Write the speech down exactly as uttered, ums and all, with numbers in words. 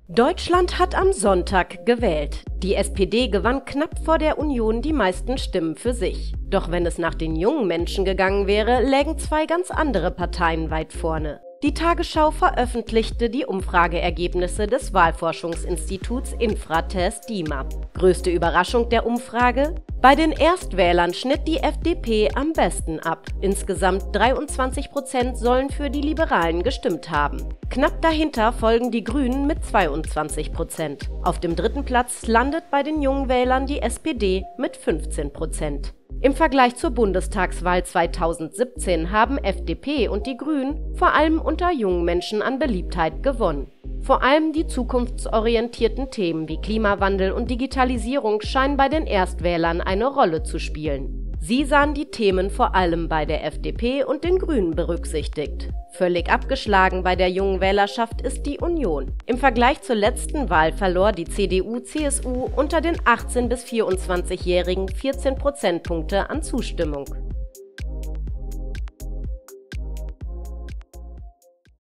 Deutschland hat am Sonntag gewählt. Die S P D gewann knapp vor der Union die meisten Stimmen für sich. Doch wenn es nach den jungen Menschen gegangen wäre, lägen zwei ganz andere Parteien weit vorne. Die Tagesschau veröffentlichte die Umfrageergebnisse des Wahlforschungsinstituts Infratest DIMAP. Größte Überraschung der Umfrage? Bei den Erstwählern schnitt die F D P am besten ab. Insgesamt dreiundzwanzig Prozent sollen für die Liberalen gestimmt haben. Knapp dahinter folgen die Grünen mit zweiundzwanzig Prozent. Auf dem dritten Platz landet bei den jungen Wählern die S P D mit fünfzehn Prozent. Im Vergleich zur Bundestagswahl zweitausendsiebzehn haben F D P und die Grünen vor allem unter jungen Menschen an Beliebtheit gewonnen. Vor allem die zukunftsorientierten Themen wie Klimawandel und Digitalisierung scheinen bei den Erstwählern eine Rolle zu spielen. Sie sahen die Themen vor allem bei der F D P und den Grünen berücksichtigt. Völlig abgeschlagen bei der jungen Wählerschaft ist die Union. Im Vergleich zur letzten Wahl verlor die C D U C S U unter den achtzehn bis vierundzwanzigjährigen vierzehn Prozentpunkte an Zustimmung.